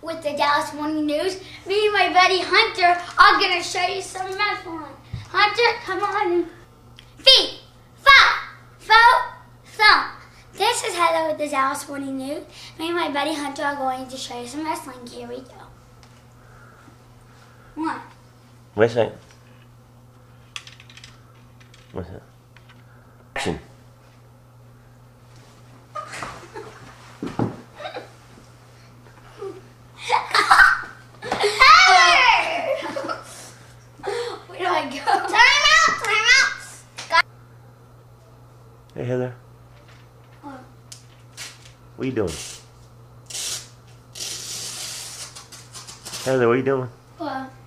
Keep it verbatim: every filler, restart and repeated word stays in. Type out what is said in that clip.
with the Dallas Morning News. Me and my buddy Hunter are going to show you some wrestling. Hunter, come on. Feet, foot, foot, thump. This is Heather with the Dallas Morning News. Me and my buddy Hunter are going to show you some wrestling. Here we go. One. Wait a second. What's that? Action. Where do I go? Time out! Time out! Hey Heather. What? What are you doing? Heather, what are you doing? What?